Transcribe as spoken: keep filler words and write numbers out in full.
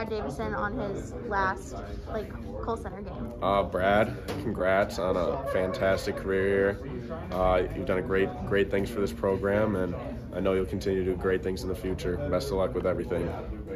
Brad Davison on his last like Cole Center game? Uh, Brad, congrats on a fantastic career here. Uh, you've done a great, great things for this program, and I know you'll continue to do great things in the future. Best of luck with everything.